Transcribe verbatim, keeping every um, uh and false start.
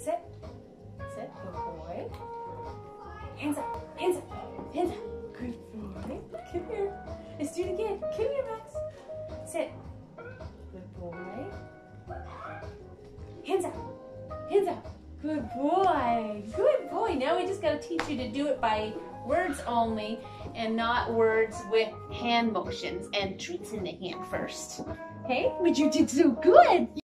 Sit. Sit. Good boy. Hands up. Hands up. Hands up. Good boy. Come here. Let's do it again. Come here, Max. Sit. Good boy. Hands up. Hands up. Good boy. Good boy. Now we just got to teach you to do it by words only and not words with hand motions and treats in the hand first. Okay? But you did so good.